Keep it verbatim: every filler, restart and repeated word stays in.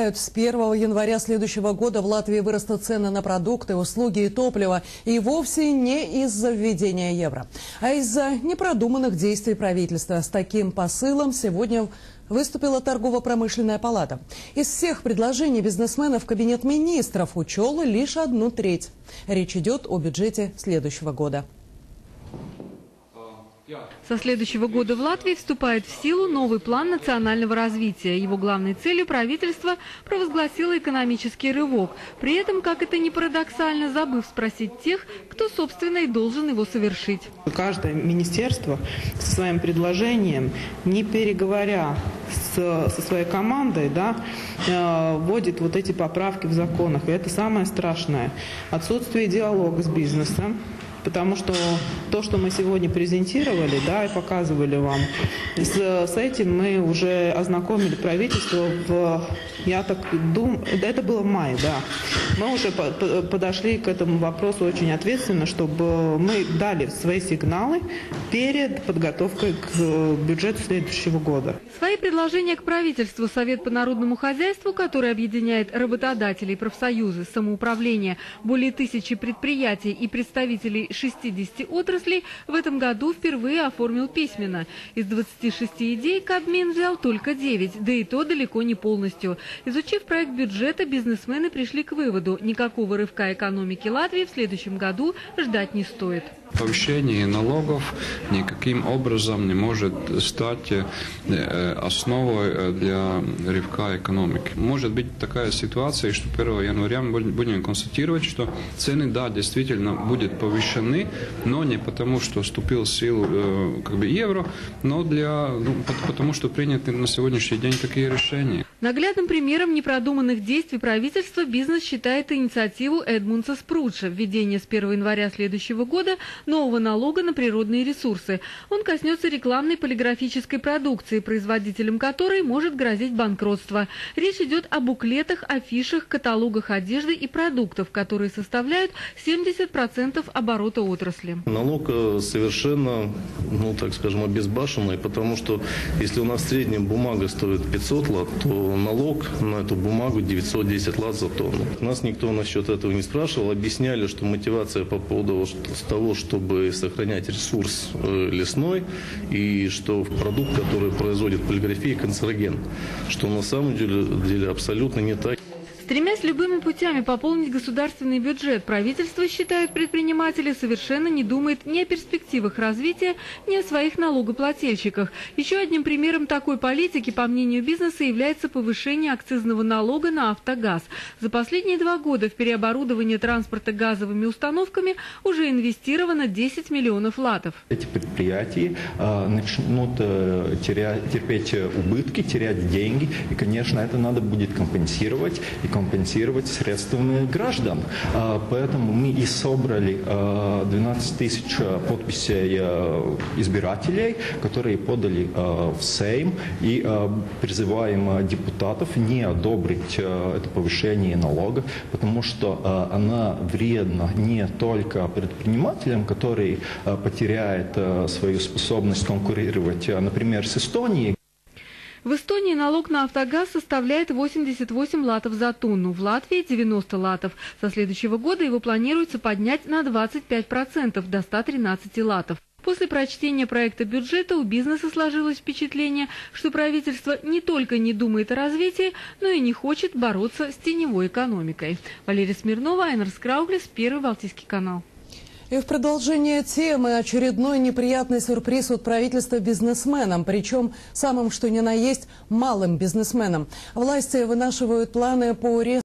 знают, с первого января следующего года в Латвии вырастут цены на продукты, услуги и топливо. И вовсе не из-за введения евро, а из-за непродуманных действий правительства. С таким посылом сегодня выступила торгово-промышленная палата. Из всех предложений бизнесменов кабинет министров учел лишь одну треть. Речь идет о бюджете следующего года. Со следующего года в Латвии вступает в силу новый план национального развития. Его главной целью правительство провозгласило экономический рывок. При этом, как это ни парадоксально, забыв спросить тех, кто, собственно, и должен его совершить. Каждое министерство со своим предложением, не переговоря с, со своей командой, да, э, вводит вот эти поправки в законах. И это самое страшное. Отсутствие диалога с бизнесом. Потому что то, что мы сегодня презентировали, да, и показывали вам, с, с этим мы уже ознакомили правительство в, я так думаю, это было в мае, да. Мы уже по, по, подошли к этому вопросу очень ответственно, чтобы мы дали свои сигналы перед подготовкой к бюджету следующего года. Свои предложения к правительству Совет по народному хозяйству, который объединяет работодателей, профсоюзы, самоуправление, более тысячи предприятий и представителей шестидесяти отраслей, в этом году впервые оформил письменно. Из двадцати шести идей Кабмин взял только девять, да и то далеко не полностью. Изучив проект бюджета, бизнесмены пришли к выводу: никакого рывка экономики Латвии в следующем году ждать не стоит. Повышение налогов никаким образом не может стать основой для рывка экономики. Может быть такая ситуация, что первого января мы будем констатировать, что цены, да, действительно будут повышены, но не потому, что вступил в силу как бы евро, но для, ну, потому что приняты на сегодняшний день такие решения. Наглядным примером непродуманных действий правительства бизнес считает инициативу Эдмундса Спруджа – введение с первого января следующего года нового налога на природные ресурсы. Он коснется рекламной полиграфической продукции, производителям которой может грозить банкротство. Речь идет о буклетах, афишах, каталогах одежды и продуктов, которые составляют семьдесят процентов оборота отрасли. Налог совершенно, ну так скажем, обезбашенный, потому что если у нас в среднем бумага стоит пятьсот лат, то налог на эту бумагу девятьсот десять лат за тонну. Нас никто насчет этого не спрашивал. Объясняли, что мотивация по поводу того, чтобы сохранять ресурс лесной, и что продукт, который производит полиграфия, канцероген. Что на самом деле, деле абсолютно не так. Стремясь любыми путями пополнить государственный бюджет, правительство, считают предприниматели, совершенно не думает ни о перспективах развития, ни о своих налогоплательщиках. Еще одним примером такой политики, по мнению бизнеса, является повышение акцизного налога на автогаз. За последние два года в переоборудование транспорта газовыми установками уже инвестировано десять миллионов латов. Эти предприятия э, начнут э, терять, терпеть убытки, терять деньги, и, конечно, это надо будет компенсировать. И компенсировать средствами граждан. Поэтому мы и собрали двенадцать тысяч подписей избирателей, которые подали в Сейм, и призываем депутатов не одобрить это повышение налога, потому что она вредна не только предпринимателям, которые потеряют свою способность конкурировать, например, с Эстонией. В Эстонии налог на автогаз составляет восемьдесят восемь латов за тонну, в Латвии девяносто латов. Со следующего года его планируется поднять на двадцать пять процентов до ста тринадцати латов. После прочтения проекта бюджета у бизнеса сложилось впечатление, что правительство не только не думает о развитии, но и не хочет бороться с теневой экономикой. Валерия Смирнова, Айнер Скрауглис, Первый Балтийский канал. И в продолжение темы очередной неприятный сюрприз от правительства бизнесменам, причем самым что ни на есть малым бизнесменам. Власти вынашивают планы по